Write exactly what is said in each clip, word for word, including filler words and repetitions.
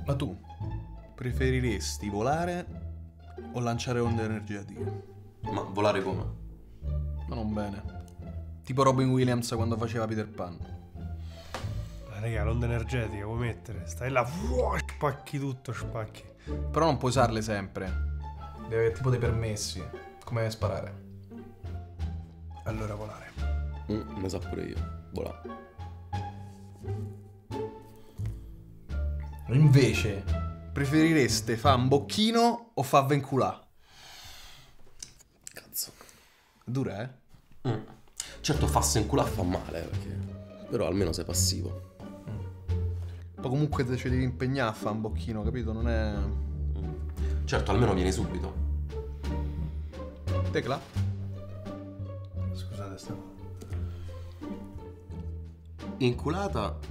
Ma tu preferiresti volare o lanciare onde energetiche? Ma volare come? Ma non bene. Tipo Robin Williams quando faceva Peter Pan. Ma raga, l'onda energetica vuoi mettere? Stai là, spacchi tutto, spacchi. Però non puoi usarle sempre. Deve avere tipo dei permessi. Come sparare. Allora volare. Mm, ne so pure io. Volare. Invece, preferireste fa un bocchino o fa venculà? Cazzo. Dura, eh? Mm. Certo, farsi in culo fa male, perché... però almeno sei passivo. Poi comunque te ci devi impegnare a fa un bocchino, capito? Non è... Mm. Certo, almeno vieni subito. Tecla? Scusate, sta... Inculata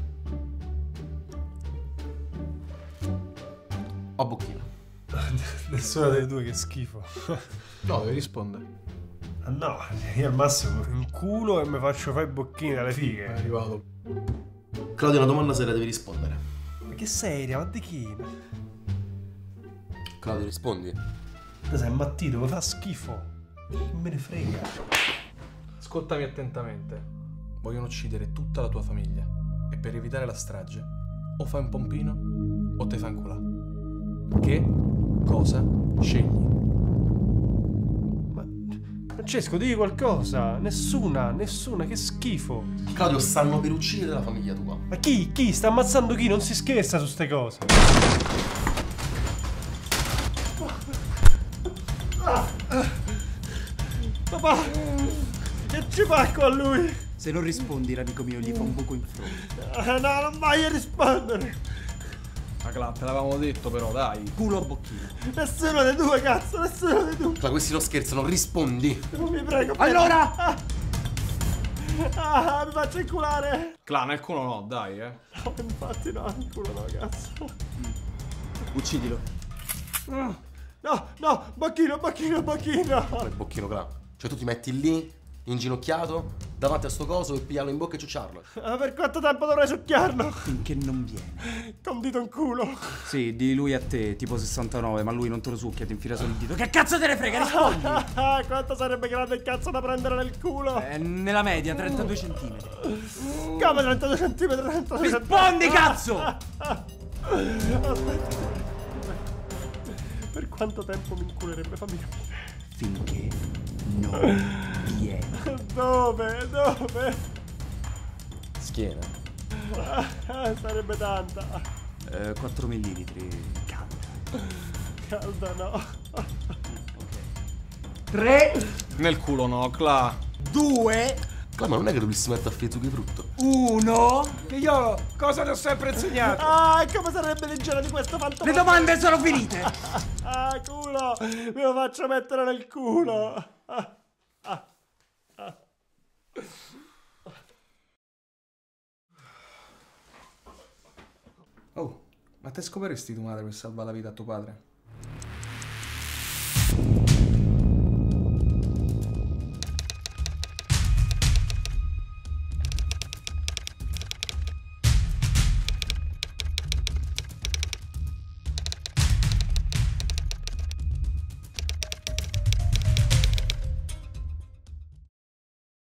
o bocchino? Nessuna delle due, che schifo. No, devi rispondere. Ah no, io al massimo in culo e mi faccio fare i bocchini dalle È fighe. arrivato. Claudio, una domanda seria devi rispondere. Ma che seria, ma di chi? Claudio, rispondi. Te sei immattito, mi fa schifo. Che me ne frega. Ascoltami attentamente. Vogliono uccidere tutta la tua famiglia. E per evitare la strage, o fai un pompino o te fai un culà. Che cosa scegli? Ma Francesco, digli qualcosa. Nessuna, nessuna, che schifo. Claudio, stanno per uccidere la famiglia tua. Ma chi? Chi? Sta ammazzando chi? Non si scherza su ste cose. Papà, che ci fa con lui? Se non rispondi, l'amico mio gli fa un buco in fronte. Eh, no, non voglio rispondere. Ma Cla, te l'avevamo detto però, dai. Culo o bocchino? Nessuno dei due, cazzo, nessuno dei due. Ma questi non scherzano, rispondi. Non mi prego. Allora! Ah, ah, mi faccio inculare. Cla, nel culo no, dai, eh. No, infatti no, il culo no, cazzo. Uccidilo. No, no, bocchino, bocchino, bocchino. Il bocchino, Cla. Cioè tu ti metti lì, inginocchiato, davanti a sto coso e pigliarlo in bocca e ciucciarlo. Ma per quanto tempo dovrei succhiarlo? Finché non viene. Con dito in culo. Sì, di lui a te, tipo sessantanove, ma lui non te lo succhia, ti infila solo il dito. Che cazzo te ne frega, rispondi! Ah, quanto sarebbe grande il cazzo da prendere nel culo? Eh, nella media, trentadue centimetri. Come trentadue centimetri, trentadue centimetri? Rispondi, cazzo! Aspetta. Per quanto tempo mi inculerebbe? Fammi capire. Finché non viene. Dove? Dove? Schiena. Ah, sarebbe tanta. Eh, quattro millilitri. Calda. Calda no. tre, Nel culo no, Cla. due, Cla, ma non è che dovresti mettere a fare zucchi di frutto. uno. Che io cosa ti ho sempre insegnato? Ah, come sarebbe leggera di questo fantomatico? Le domande sono finite. Ah, culo! Me lo faccio mettere nel culo! Ah, ah, ah. Oh, ma te scoperesti tua madre per salvare la vita a tuo padre?